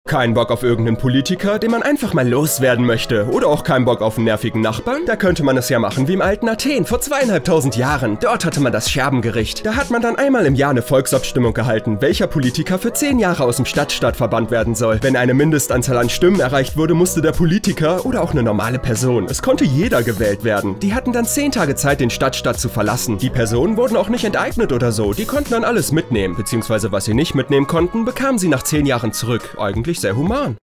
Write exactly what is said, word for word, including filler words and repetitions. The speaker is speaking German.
Kein Bock auf irgendeinen Politiker, den man einfach mal loswerden möchte? Oder auch kein Bock auf einen nervigen Nachbarn? Da könnte man es ja machen wie im alten Athen vor zweieinhalbtausend Jahren. Dort hatte man das Scherbengericht. Da hat man dann einmal im Jahr eine Volksabstimmung gehalten, welcher Politiker für zehn Jahre aus dem Stadtstaat verbannt werden soll. Wenn eine Mindestanzahl an Stimmen erreicht wurde, musste der Politiker oder auch eine normale Person, es konnte jeder gewählt werden. Die hatten dann zehn Tage Zeit, den Stadtstaat zu verlassen. Die Personen wurden auch nicht enteignet oder so, die konnten dann alles mitnehmen, beziehungsweise was sie nicht mitnehmen konnten, bekamen sie nach zehn Jahren zurück. Eigentlich sehr human.